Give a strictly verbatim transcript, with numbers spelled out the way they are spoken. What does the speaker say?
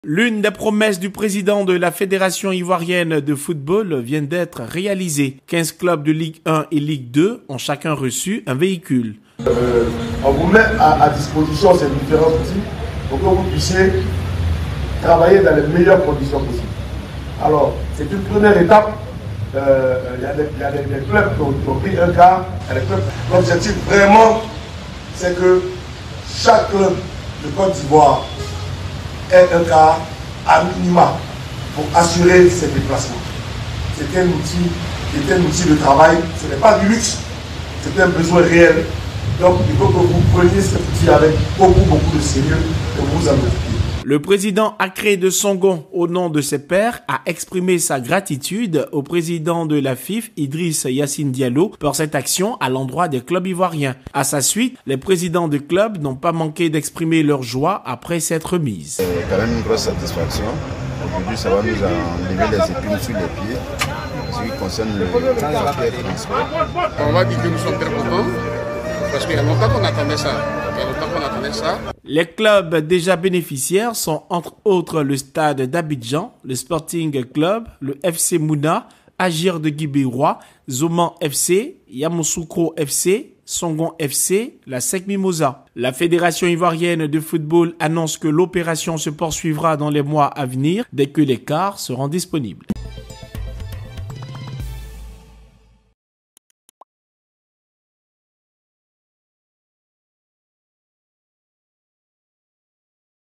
L'une des promesses du président de la Fédération ivoirienne de football vient d'être réalisée. quinze clubs de Ligue un et Ligue deux ont chacun reçu un véhicule. Euh, on vous met à, à disposition ces différents outils pour que vous puissiez travailler dans les meilleures conditions possibles. Alors, c'est une première étape. Euh, il y a des, il y a des, des clubs qui ont, qui ont pris un quart. L'objectif vraiment, c'est que chaque club de Côte d'Ivoire ait un quart à minima pour assurer ses déplacements. C'est un outil, c'est un outil de travail, ce n'est pas du luxe, c'est un besoin réel. Donc il faut que vous preniez cet outil avec beaucoup, beaucoup de sérieux et vous en occupiez. Le président Accré de Songon, au nom de ses pairs, a exprimé sa gratitude au président de la F I F, Idriss Yassine Diallo, pour cette action à l'endroit des clubs ivoiriens. À sa suite, les présidents de clubs n'ont pas manqué d'exprimer leur joie après cette remise. C'est quand même une grosse satisfaction. Aujourd'hui, ça va nous enlever les épines sur les pieds. Ce qui concerne le transport. On va dire que nous sommes très contents. Parce qu'il y a longtemps qu'on attendait ça. Il y a longtemps qu'on attendait ça. Les clubs déjà bénéficiaires sont entre autres le Stade d'Abidjan, le Sporting Club, le F C Mouna, Agir de Guibérois, Zoman F C, Yamoussoukro F C, Songon F C, la Sec Mimosa. La Fédération ivoirienne de football annonce que l'opération se poursuivra dans les mois à venir dès que les cars seront disponibles.